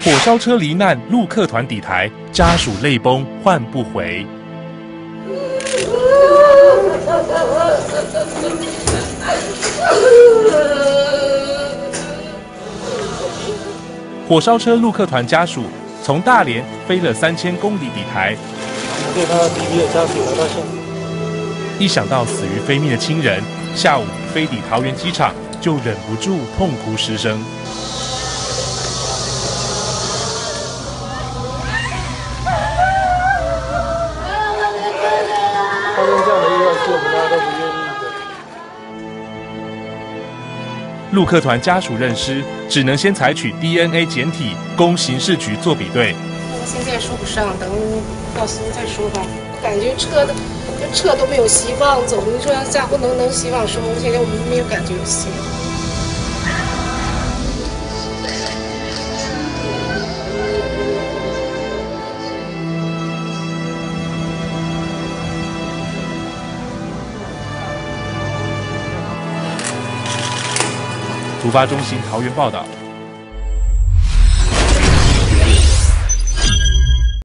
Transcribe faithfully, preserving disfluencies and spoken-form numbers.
火烧车罹难，陆客团抵台，家属泪崩唤不回。火烧车陆客团家属从大连飞了三千公里抵台， 对他弟弟的家属来到现场， 一想到死于非命的亲人，下午飞抵桃园机场，就忍不住痛哭失声。 发生这样的意外是我们大家都不愿意的。 陆客团家属认尸，只能先采取 D N A 检体，供刑事局做比对。 现在说不上，等到时候再说吧。感觉撤的，撤都没有希望走。你说下不能能希望说，现在我们没有感觉有希望。 突发中心桃园报道。